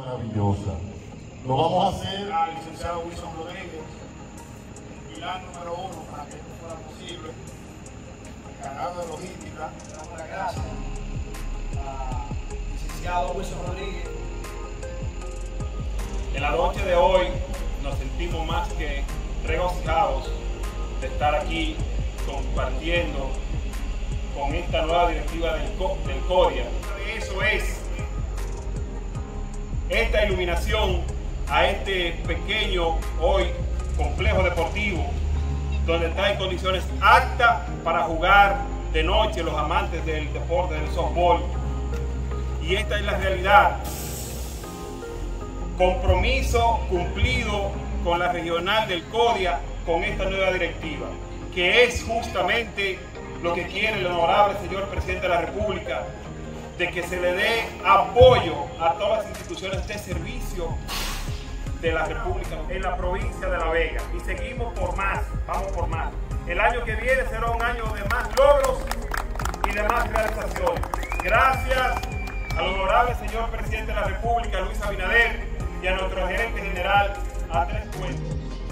maravillosa. Lo vamos a hacer al licenciado Wilson Rodríguez, el pilar número 1 para que esto fuera posible, encargado de logística. Damos las gracias al licenciado Wilson Rodríguez. En la noche de hoy nos sentimos más que regocijados de estar aquí compartiendo con esta nueva directiva del CODIA. Eso es esta iluminación a este pequeño hoy complejo deportivo donde está en condiciones aptas para jugar de noche los amantes del deporte del softball. Y esta es la realidad. Compromiso cumplido con la regional del CODIA con esta nueva directiva, que es justamente lo que quiere el honorable señor presidente de la República, de que se le dé apoyo a todas las instituciones de servicio de la República en la provincia de La Vega. Y seguimos por más, vamos por más. El año que viene será un año de más logros y de más realizaciones. Gracias al honorable señor presidente de la República, Luis Abinader, y a nuestro gerente general, Andrés Puente.